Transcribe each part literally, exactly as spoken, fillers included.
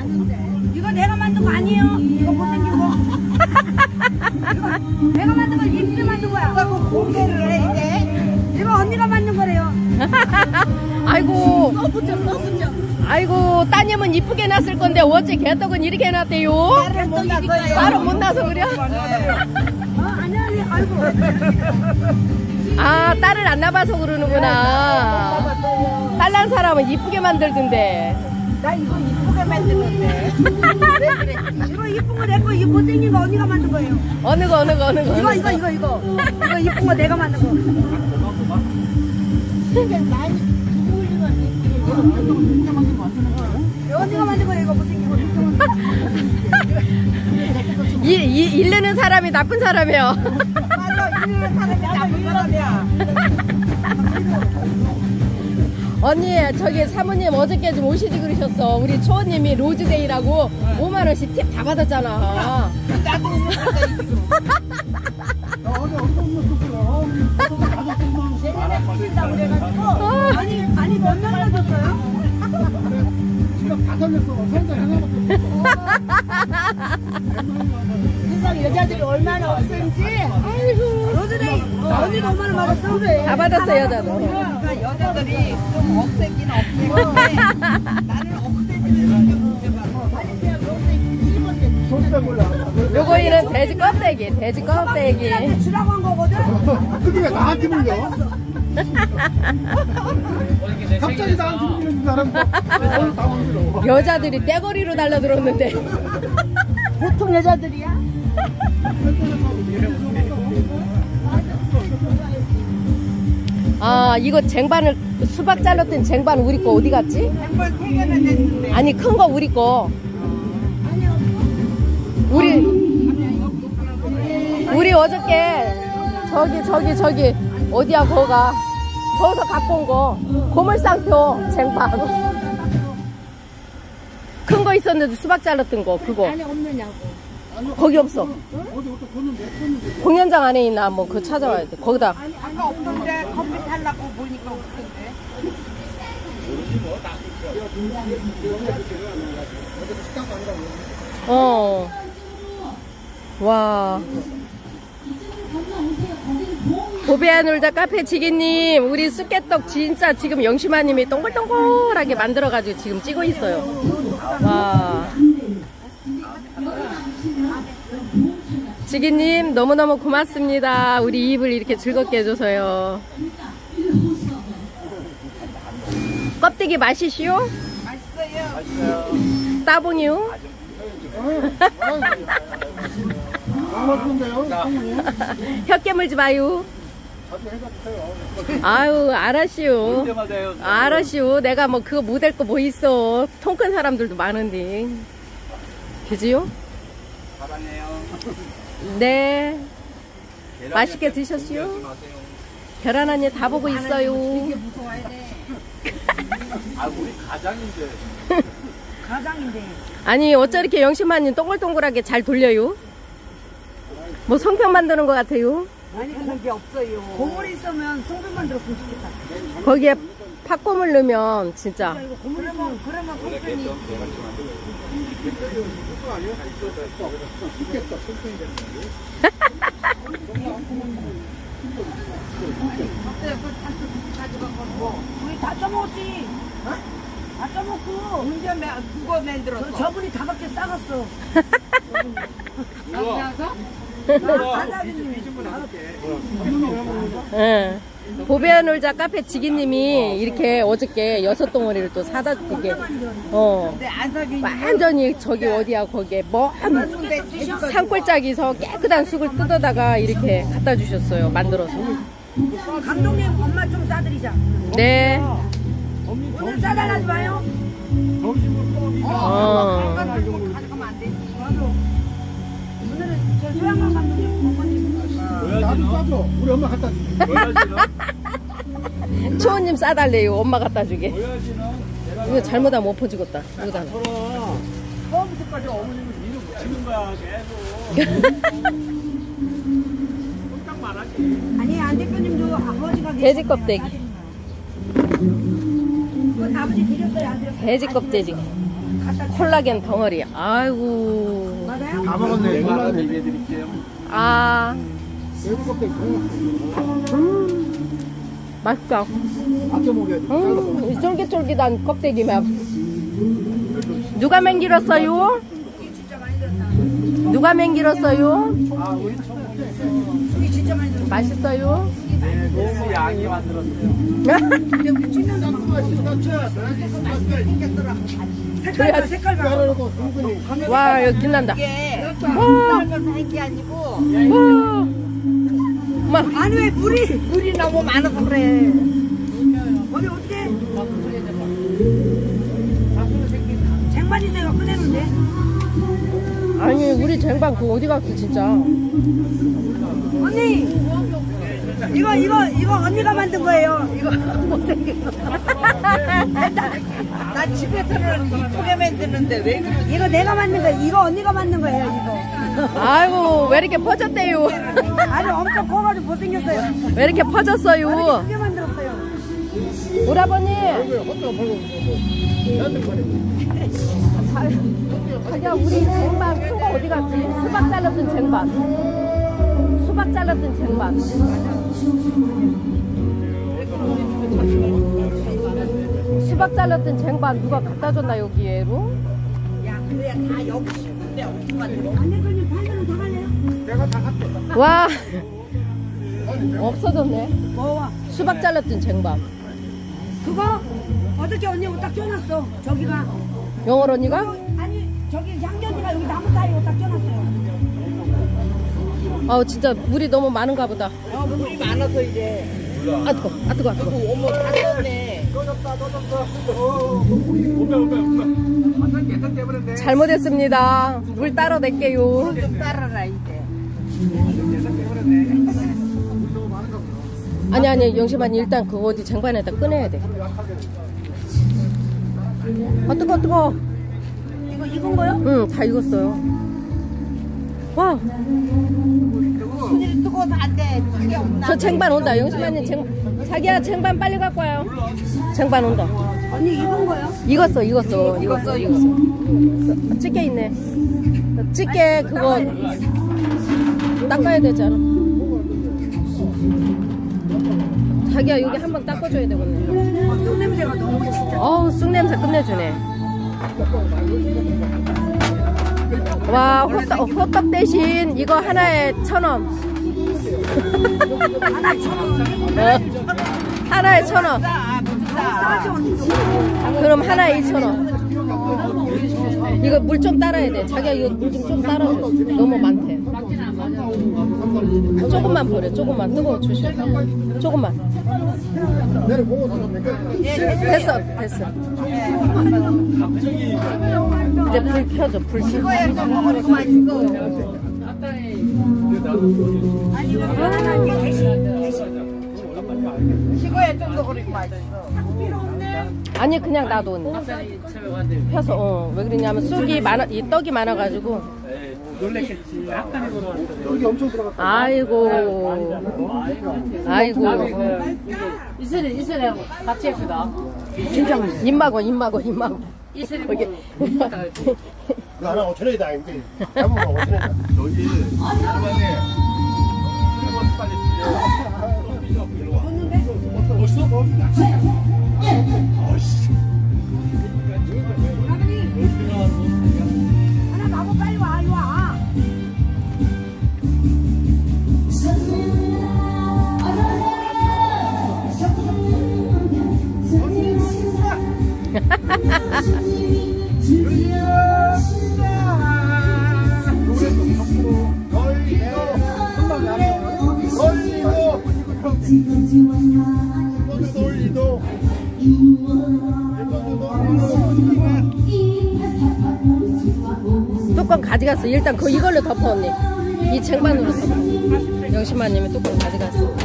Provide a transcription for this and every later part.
이거 내가 만든 거 아니에요? 이거 못생긴 거. 이거 내가 만든 거 이쁘게 만든 거야. 공개를 해 이제. 이거 언니가 만든 거래요. 아이고. 써보죠, 써보죠. 아이고, 따님은 이쁘게 놨을 건데 어째 개떡은 이렇게 놨대요? 딸을 못 낳았어요. 따로 못 나서 그래? 어, 아니 아니, 아이고. 아, 딸을 안 낳아서 그러는구나. 딸 난 사람은 이쁘게 만들던데. 나 이거 이쁘게 만드는데. 왜 그래? 이거 이쁜 거 내 거, 이거 못생긴 거 언니가 만든 거예요. 어느 거, 어느 거, 어느 거. 이거, 이거, 이거, 이거. 이거 이쁜 거 내가 만든 거. 이게 많이 두고 올리면 이쁘게. 언니가 만든 거예요, 이거 못생긴 거. 이, 이, 일르는 사람이 나쁜 사람이에요. 맞아, 일르는 사람이 나쁜 사람이야. 언니, 저기 사모님 어저께 좀 오시지 그러셨어. 우리 초원님이 로즈데이라고 오만 원씩 팁 다 받았잖아. 나도 아니, 아니, 몇 명이나 줬어요? 지금 다 돌렸어. 혼자 하나밖에 세상 여자들이 얼마나 없는지. 아이고. 로즈데이. 언니가 오만 원 받았어? 그래. 다 받았어, 여자도. 그러니까 여자들이 좀 없애긴 없애는데 나는 없애지는 게 문제가. 아니, 그냥 로즈데이 요거 이는 돼지 껍데기, 돼지 껍데기. 사람한테 주라고 한 거거든? 근데 왜 나한테 물려? 갑자기 나한테 물리는 사람 당황스러워. 여자들이 떼거리로 달려들었는데. 보통 여자들이야? 아, 이거 쟁반을, 수박 잘랐던 쟁반 우리 거 어디 갔지? 한 세 개는 냈는데. 아니, 큰 거 우리 거. 우리, 우리 어저께, 저기, 저기, 저기, 어디야, 거가. 저기서 갖고 온 거. 고물상표 쟁반. 큰 거 있었는데 수박 잘랐던 거, 그거. 안에 없느냐고. 거기 없어. 어디 어디 보는 못 보는데. 공연장 안에 있나 한번 그거 찾아와야 돼. 거기다. 아니, 아까 없던데 커피 탈라고 보니까 없던데. 어. 와. 보배야 놀자 카페 지기님, 우리 쑥개떡 진짜 지금 영심아님이 동글동글하게 만들어가지고 지금 찍고 있어요. 와. 지기님 너무너무 고맙습니다. 우리 입을 이렇게 즐겁게 해줘서요. 껍데기 맛이시오? 맛있어요. 따봉이요? 맛있는데요? 혀 깨물지 마요. 아유, 알았시오. 알았시오. 내가 뭐 그거 못할 거 뭐 있어. 통 큰 사람들도 많은데. 그지요? 네. 맛있게 드셨시오? 계란 한 입 다 보고 있어요. 아 우리 가장인데. 가장인데. 아니, 어쩌 이렇게 영심아님 동글동글하게 잘 돌려요? 뭐 성평 만드는 것 같아요. 아니, 그런 게 없어요. 고물이 있으면 송편만 들었으면 좋겠다. 거기에 팥고물 넣으면 진짜. 이거 고물 있으면, 그러면 송편이. 우리 다 써먹었지? 다 써먹고. 언제 그거 만들었어? 저, 저분이 다밖에 싸갔어. 응. 보배야 놀자 카페 지기님이 이렇게 어저께 여섯 덩어리를 또 사다 이게 어 완전히 저기 어디야 거기에 먼 산골짜기에서 깨끗한 쑥을 뜯어다가 이렇게 갖다 주셨어요. 만들어서. 감독님 엄마 좀 싸드리자. 네. 오늘 싸달라지 마요. 어. 가져가면 안 되지. 오늘은 저 소양강 감독님 어머님. 나도 싸줘. 우리 엄마 갖다 줘. 초원님 싸달래요. 엄마 갖다 주게. 이거 잘못하면 엎어지겠다. 이거다. 처음부터까지 어머님은 이름 붙이는 거야 계속. 딱 말하지. 아니, 안 대표님도 아버지가 돼지 껍데기. 그건 아버지 드렸어요, 안 드렸어요? 돼지 껍데기. 가서 갖다 주- 콜라겐 덩어리. 아이고. 맞아요? 다 먹었네. 이거 얘기해 드릴게요. 아, 외국 껍데기 음, 맛있다. 아껴 먹여야지. 음, 이 쫄깃쫄깃한 껍데기 맛. 누가 맹길었어요? 누가 맹길었어요? 아, 우리 처음 속이 진짜 많이 들었어. 맛있어요? 네, 너무 양이 만들었어요. 색깔 봐, 색깔 봐. 와, 여기 빛난다. 이게 와, 삶아서 한 게 아니고 와. 마, 아니 왜 물이 물이 너무 많아서 그래. 어디 어떻게? 쟁반이 내가 꺼내는데. 아니, 우리 쟁반 그거 어디 갔어, 진짜. 언니 이거 이거 이거 언니가 만든 거예요. 이거 못생겼어. 나 집에서는 이쁘게 만드는데 왜 그래? 이거 내가 만든 거 이거 언니가 만든 거예요. 이거. 아이고, 왜 이렇게 퍼졌대요? 아니 엄청 커가지고 못생겼어요. 왜 이렇게 퍼졌어요? 크게 만들었어요. 오라버니, 자기야, 우리 쟁반 큰 거 어디 갔지? 수박 잘랐던 쟁반. 수박 잘랐던 쟁반. 수박 잘랐던 쟁반 누가 갖다 줬나, 여기에로? 야 그래야 다 여기 싶은데 어디 만들어? 안내걸님 팔려는 더 갈래요? 내가 다 갔어. 와, 없어졌네. 뭐 수박 잘랐던 쟁반. 그거 어저께 언니 옷 딱 쪄놨어. 저기가 영월 언니가? 어, 아니 저기 양기 언니가 여기 나무 사이에 옷 딱 쪄놨어요. 아우, 진짜 물이 너무 많은가 보다. 어 물이 많아서 이제. 아, 뜨거, 아, 뜨거, 아, 뜨거. 어머 다 떴네. 떠졌다, 떠졌다. 오빠, 오빠, 오빠. 완전 계산 때문에. 잘못했습니다. 물 따로 낼게요. 좀 따라라 이제. 계산 때문에. 너무 많은가 보다. 아니, 아니, 영심아니, 일단 그거 어디 쟁반에다 꺼내야 돼. 아, 뜨거, 뜨거. 이거 익은 거요? 응, 다 익었어요. 와, 손이 뜨거워서 안 돼. 자기 없나? 저 쟁반 온다. 영심아니, 쟁, 자기야, 쟁반 빨리 갖고 와요. 쟁반 온다. 언니 익은 거요? 익었어, 익었어, 익었어, 익었어. 찌개 있네. 찌개 그거 닦아야 되잖아. 자기야, 여기 한번 닦아줘야 되겠네. 어, 쑥 냄새가 너무 진짜. 어우, 쑥냄새 끝내주네. 와, 호떡, 호떡 대신 이거 하나에 천 원. 하나 천 원. 어, 하나에 천 원. 싸죠 언니. 그럼 하나에 이천 원. 이거 물 좀 따라야 돼. 자기야, 이거 물 좀 좀 따라줘. 너무 많대. 조금만 버려. 조금만. 뜨거워 조심. 조금만. 내를 보고 더 됐어, 됐어. 이제 불 켜줘. 불 켜줘. 이거에 좀 먹으니까 맛있어. 아니 이거 하나 이게 대신 대신. 식어야 좀 더 그렇게 맛있어. 필요 없네. 아니, 그냥 놔둬. 언니. 펴서. 어. 왜 그러냐면 쑥이 많아, 이 떡이 많아가지고. 놀랬겠지. 약간의 거로 여기 엄청 들어갔다. 아이고. 아이고. 이슬이 이슬이 같이 했다. 진짜 맛있어. 입마고, 입마고, 입마고. 이슬이 거기. 그거 하나 오천 원이다. 근데 잡으면 오천 원이다. 여기 일반에 빨리 멋있어? 아씨. 하나 나고 빨리 와 이리 와. 뚜껑 가져갔어. 일단 그 이걸로 덮어, 언니. 이 쟁반으로 덮어. 영심아님이 뚜껑 가져갔어.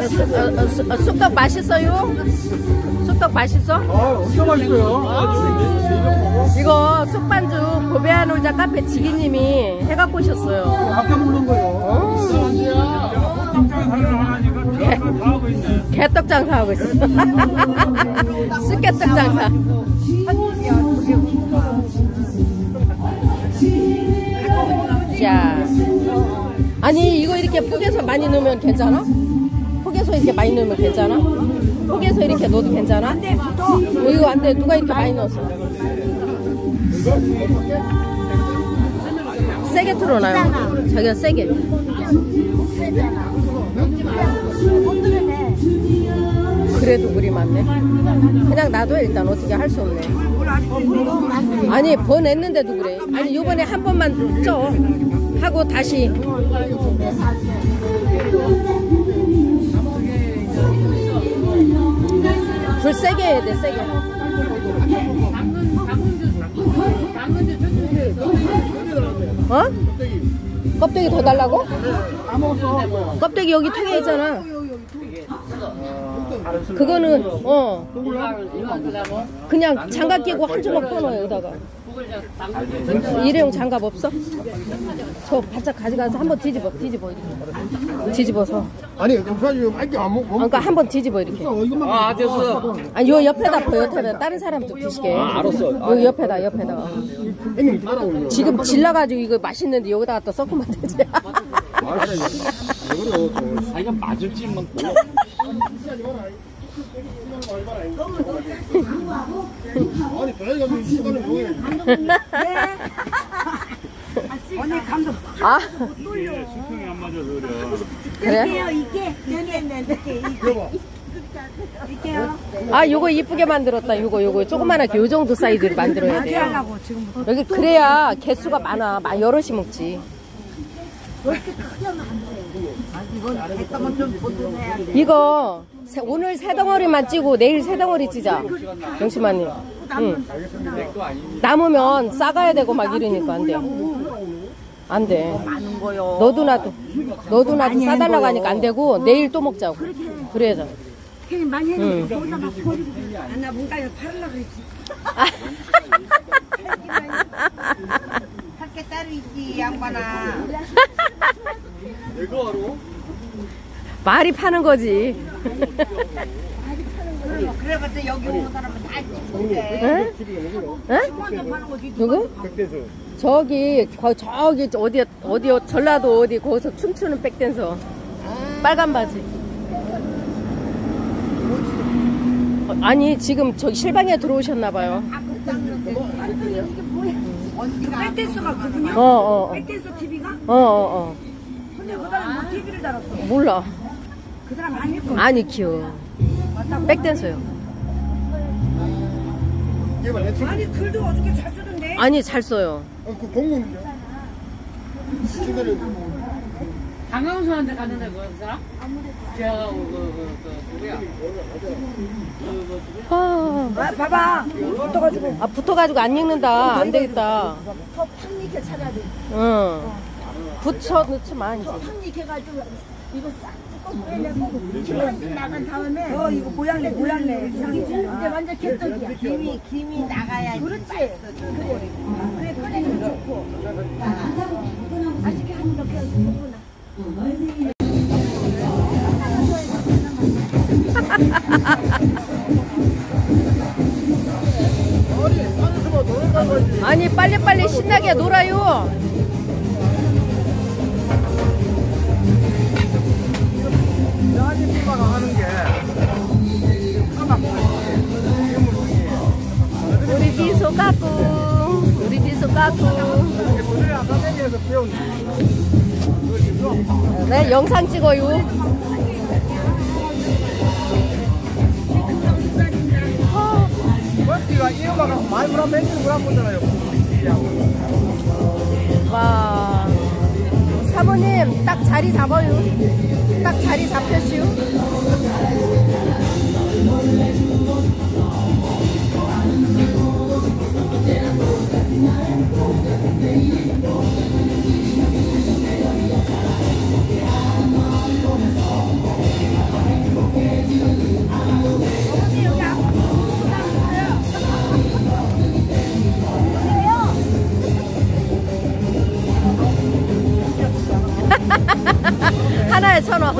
어, 쑥- 어, 쑥떡 맛있어요? 쑥떡 맛있어? 아, 엄청 맛있어요. 이거 쑥반죽 보배한 놀자 카페 지기님이 해갖고 오셨어요. 아까 먹는 거요. 개떡 장사하고 있어. 쑥개떡 장사. 자, 아니 이거 이렇게 포개서 많이 넣으면 괜찮아? 포개서 이렇게 많이 넣으면 괜찮아? 포개서 이렇게 넣어도 괜찮아? 안돼, 어, 이거 안 돼. 누가 이렇게 많이 넣었어? 세게 틀어놔요. 자기가 세게. 그래도 물이 많네. 그냥 놔둬. 일단 어떻게 할 수 없네. 아니 버냈는데도 그래. 아니 요번에 한 번만 쪄 하고 다시. 불 세게 해야 돼. 세게. 어? 껍데기 더 달라고? 껍데기 여기 통에 있잖아. 그거는 어 그냥 장갑 끼고 한 주먹 떠넣어 여기다가. 일회용 장갑 없어? 저 바짝 가져가서 한번 뒤집어 뒤집어 이렇게 뒤집어서. 아니, 그래가지고 아직 안 먹. 그러니까 한번 뒤집어 이렇게. 아, 됐어. 아니 요 옆에다 버 옆에다 다른 사람도 드시게. 아, 알았어. 요 옆에다 옆에다가. 형님 따라오려. 지금 질러가지고 이거 맛있는데 여기다가 또 섞으면 되지. 아, 이거 맞을지만 몰라. 아니, 저희가 뭐 시간을 뭐해? 언니 감독. 아 수평이 안 맞아서 그래. 그래? 이게 이게 이게 이게요. 아 요거 이쁘게 만들었다. 요거 요거 조그만하게 요 정도 사이즈로 만들어야 돼. 하려고 지금부터. 여기 그래야 개수가 많아. 막 여럿이 먹지. 이거 세- 오늘 세 덩어리만 찌고 내일 세 덩어리 찌자. 영심아님. 응. 남으면 싸가야 되고 막 이러니까 안 돼. 안 돼. 너도 나도 너도 나도 싸달라고 하니까 안 되고 내일 또 먹자고. 그래야죠. 괜히 많이 응. 했는데 거기다 막 버리고. 아, 나 뭔가 이거 팔으려고 그랬지. 할 게 따로 있지, 양반아. 말이 파는 거지. 그래봤자 여기 오는 사람은 다 찍는데. 응? 응? 누구? 저기 거, 저기 어디 어디 전라도 어디 거기서 춤추는 백댄서 빨간 바지. 어, 아니 지금 저기 실방에 들어오셨나 봐요. 백댄서가 그분이야? 어 어 어. 백댄서 티비가? 어, 어, 어. 근데 그 사람 뭐 티비를 달았어? 몰라. 그 사람 아닐 거. 아니 귀여워. 백댄서요. 아니 글도 어저께 잘 쓰던데. 아니 잘 써요. 어, 그 공무원이요. 기다려. 강강수한테 갔는데 그 사람? 제가 그, 그, 그, 누구야? 아, 아, 봐봐. 붙어가지고. 아 붙어가지고 안 읽는다. 안 되겠다. 더 팍닉해 차려야 돼. 응. 붙여 넣지만 이제. 팍닉해가지고 이거 싹 뚜껑 빼내고 나간 다음에 어 이거 모양내 모양내 이상이지. 근데 완전 개떡이야. 김이 김이 나가야지. 그렇지. 그래. 그래 꺼내면 좋고. 맛있게 하면 이렇게 하구나. 아니 빨리빨리 신나게 놀아요. 우리 비소 까꿍 우리 비소 까꿍. 네 영상 찍어요. 와 사모님 딱 자리 잡아요. 딱 자리 잡혔슈.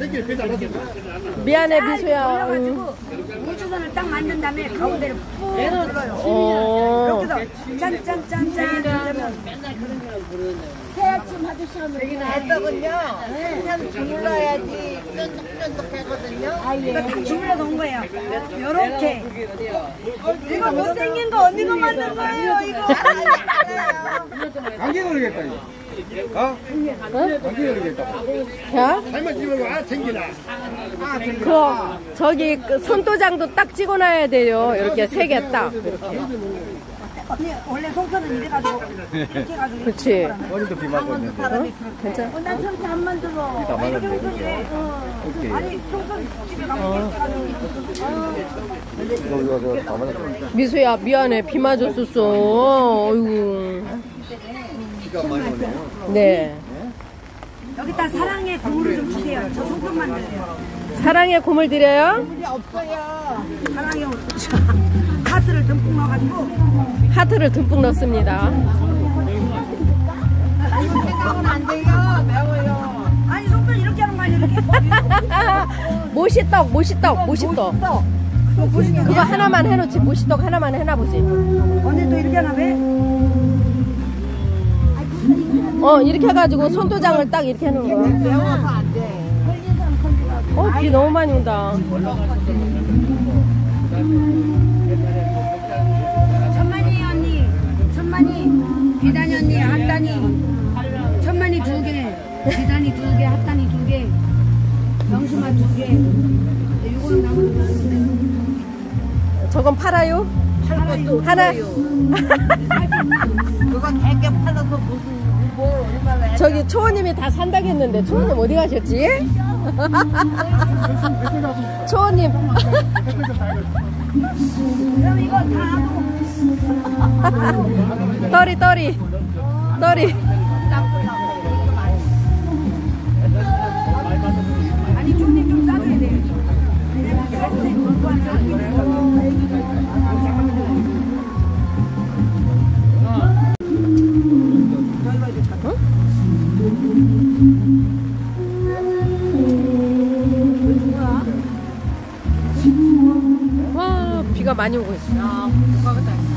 땡기를 빼달라고. 미안해 미소야. 응. 올려가지고 우주선을 딱 만든 다음에 가운데를 푹 눌러요. 어. 이렇게 해서 짠짠짠짠 하면 새 아침 아저씨 하면 애떡은요 그냥 주물러야지 쫀득쫀득하거든요. 이거 다 주물러 놓은 거예요. 요렇게. 이거 못생긴 거 언니가 만든 거예요. 이거. 감기 걸리겠다 이거. 어? 감기 걸리겠다. 야? 잘못 집으면 아 챙기나. 그 저기 그 손도장도 딱 찍어놔야 돼요. 이렇게 세 개 딱. 이렇게. 언니 원래 송편은 이래가지고 이렇게 해가지고. 그렇지. 머리도 비 맞고 있는데. 괜찮아. 어, 난 송편 안 만들어. 아, 이렇게 송편이래. 어. 아니 송편 집에 가면 이렇게 해가지고. 이거 이거 다 맞았어. 미소야 미안해 비 맞았었어. 어이구. 비가 많이 오네요. 네. 여기다 사랑의 국물을 좀 주세요. 저 송편 만들게요. 사랑의 곰을 드려요. 사랑의 하트를 듬뿍 넣어가지고. 하트를 듬뿍 넣습니다. 생각은 안 돼요. 매워요. 아니 송편 이렇게 하는 거 아니야 이렇게. 모시떡 모시떡 모시떡. 그거 보시면 그거 하나만 해놓지. 모시떡 하나만 해놔보지. 언니 또 이렇게 하나 왜? 어 이렇게 해가지고 손도장을 딱 이렇게 해놓은 거야. 매워서 안 돼. 어 비 너무 많이 온다. 천만이 언니, 천만이, 비단이 언니, 핫단이, 천만이 두 개, 비단이 두 개, 핫단이 두 개, 명수마 두 개. 이거는 남은 저건 팔아요? 팔아요. 하나. 그거 되게 팔아서 무슨 뭐 얼마나 해. 저기 초호님이 다 산다고 했는데 초호님 어디 가셨지? 초호님. 그럼 이거 다 하고. 떠리 떠리 떠리. 아니 좀좀 싸줘야 돼. 왜냐면 쌀때 물고 하는 와 비가 많이 오고 있어.